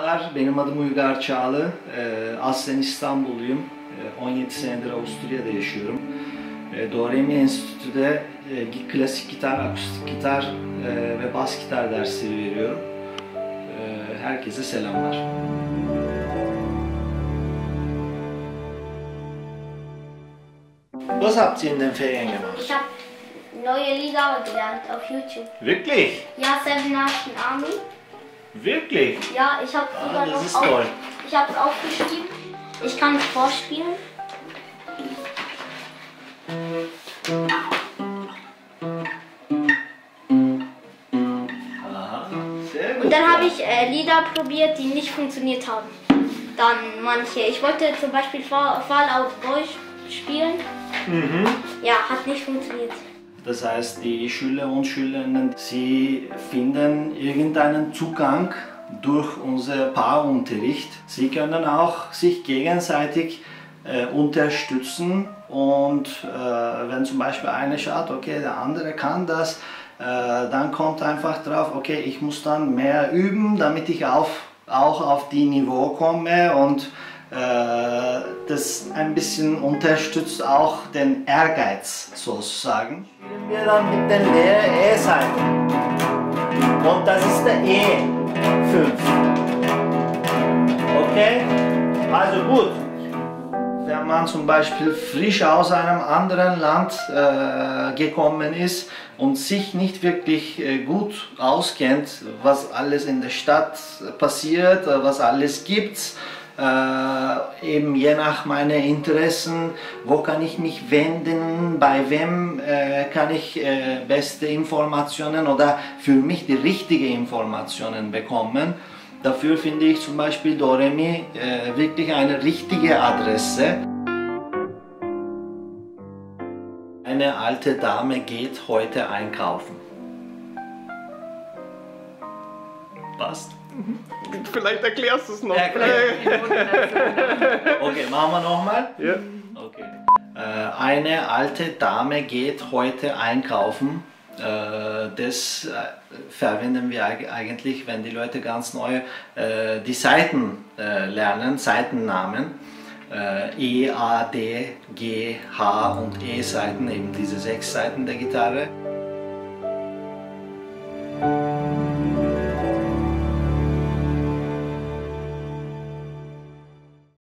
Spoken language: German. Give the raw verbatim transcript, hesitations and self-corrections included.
Merhabalar, benim adım Uygar Çağlı. Aslen İstanbulluyum. on yedi senedir Avusturya'da yaşıyorum. Do Re Mi Enstitü'de klasik gitar, akustik gitar ve bas gitar dersleri veriyorum. Herkese selamlar. Was habt ihr in den Ferien gemacht? Ich habe neue Lieder gelernt auf YouTube. Wirklich? Ja, Seven Nation Army. Wirklich? Ja, ich habe sogar Ah, das noch ist auf, toll. ich habe es aufgeschrieben. Ich kann es vorspielen. Aha, sehr gut. Und dann habe ich äh, Lieder probiert, die nicht funktioniert haben. Dann manche. Ich wollte zum Beispiel Fall Out Boy spielen. Mhm. Ja, hat nicht funktioniert. Das heißt, die Schüler und Schülerinnen, sie finden irgendeinen Zugang durch unser Paarunterricht. Sie können auch sich gegenseitig äh, unterstützen und äh, wenn zum Beispiel einer schaut, okay, der andere kann das, äh, dann kommt einfach drauf, okay, ich muss dann mehr üben, damit ich auf, auch auf die Niveau komme und äh, das ein bisschen unterstützt auch den Ehrgeiz sozusagen. Spielen wir dann mit den leeren E-Seiten und das ist der E fünf. Okay? Also gut. Wenn man zum Beispiel frisch aus einem anderen Land äh, gekommen ist und sich nicht wirklich äh, gut auskennt, was alles in der Stadt passiert, was alles gibt, äh, eben je nach meinen Interessen, wo kann ich mich wenden, bei wem äh, kann ich äh, beste Informationen oder für mich die richtigen Informationen bekommen. Dafür finde ich zum Beispiel Do Re Mi äh, wirklich eine richtige Adresse. Eine alte Dame geht heute einkaufen. Passt? Vielleicht erklärst du es noch. Erklär. Okay, machen wir nochmal? Ja. Okay. Äh, eine alte Dame geht heute einkaufen. Äh, das äh, verwenden wir eigentlich, wenn die Leute ganz neu äh, die Seiten äh, lernen, Seitennamen. Äh, E, A, D, G, H und E Seiten, eben diese sechs Seiten der Gitarre.